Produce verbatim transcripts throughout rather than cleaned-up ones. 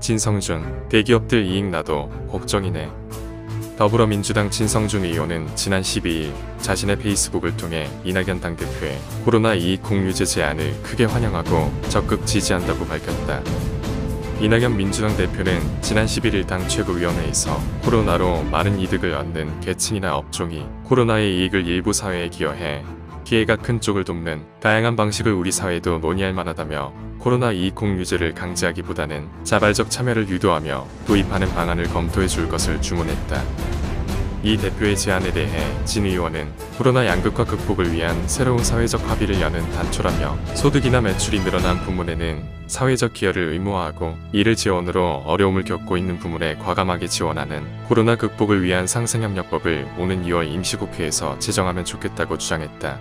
진성준, 대기업들 이익 나도 걱정이네. 더불어민주당 진성준 의원은 지난 십이일 자신의 페이스북을 통해 이낙연 당대표의 코로나 이익 공유제 제안을 크게 환영하고 적극 지지한다고 밝혔다. 이낙연 민주당 대표는 지난 십일일 당 최고위원회에서 코로나로 많은 이득을 얻는 계층이나 업종이 코로나의 이익을 일부 사회에 기여해 피해가 큰 쪽을 돕는 다양한 방식을 우리 사회도 논의할 만하다며 코로나 이익 공유제를 강제하기보다는 자발적 참여를 유도하며 도입하는 방안을 검토해 줄 것을 주문했다. 이 대표의 제안에 대해 진 의원은 코로나 양극화 극복을 위한 새로운 사회적 합의를 여는 단초라며 소득이나 매출이 늘어난 부문에는 사회적 기여를 의무화하고 이를 지원으로 어려움을 겪고 있는 부문에 과감하게 지원하는 코로나 극복을 위한 상생협력법을 오는 이월 임시국회에서 제정하면 좋겠다고 주장했다.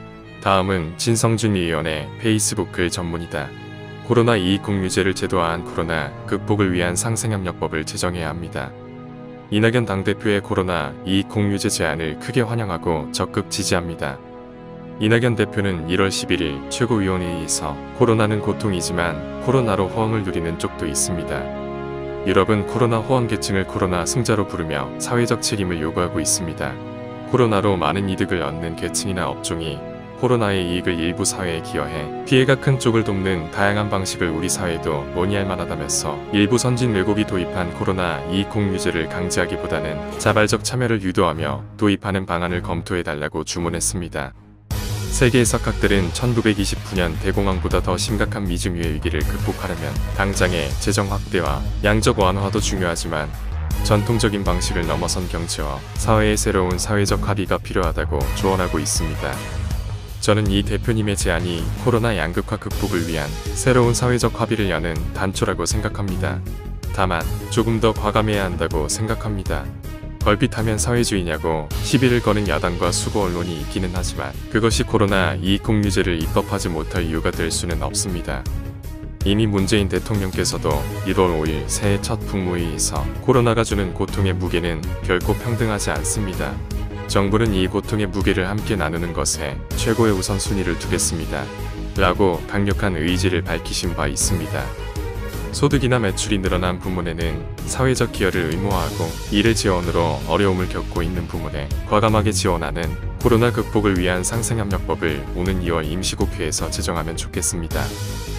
다음은 진성준 의원의 페이스북 글 전문이다. 코로나 이익 공유제를 제도화한 코로나 극복을 위한 상생협력법을 제정해야 합니다. 이낙연 당대표의 코로나 이익 공유제 제안을 크게 환영하고 적극 지지합니다. 이낙연 대표는 일월 십일일 최고위원회에서 코로나는 고통이지만 코로나로 호황을 누리는 쪽도 있습니다. 유럽은 코로나 호황 계층을 코로나 승자로 부르며 사회적 책임을 요구하고 있습니다. 코로나로 많은 이득을 얻는 계층이나 업종이 코로나의 이익을 일부 사회에 기여해 피해가 큰 쪽을 돕는 다양한 방식을 우리 사회도 논의할 만하다면서 일부 선진 외국이 도입한 코로나 이익 공유제를 강제하기보다는 자발적 참여를 유도하며 도입하는 방안을 검토해달라고 주문했습니다. 세계에서 각들은 천구백이십구년 대공황보다 더 심각한 미증유의 위기를 극복하려면 당장의 재정 확대와 양적 완화도 중요하지만 전통적인 방식을 넘어선 경제와 사회의 새로운 사회적 합의가 필요하다고 조언하고 있습니다. 저는 이 대표님의 제안이 코로나 양극화 극복을 위한 새로운 사회적 합의를 여는 단초라고 생각합니다. 다만 조금 더 과감해야 한다고 생각합니다. 걸핏하면 사회주의냐고 시비를 거는 야당과 수구 언론이 있기는 하지만 그것이 코로나 이익 공유제를 입법하지 못할 이유가 될 수는 없습니다. 이미 문재인 대통령께서도 일월 오일 새해 첫 국무회의에서 코로나가 주는 고통의 무게는 결코 평등하지 않습니다. 정부는 이 고통의 무게를 함께 나누는 것에 최고의 우선순위를 두겠습니다. 라고 강력한 의지를 밝히신 바 있습니다. 소득이나 매출이 늘어난 부문에는 사회적 기여를 의무화하고 이를 지원으로 어려움을 겪고 있는 부문에 과감하게 지원하는 코로나 극복을 위한 상생협력법을 오는 이월 임시국회에서 제정하면 좋겠습니다.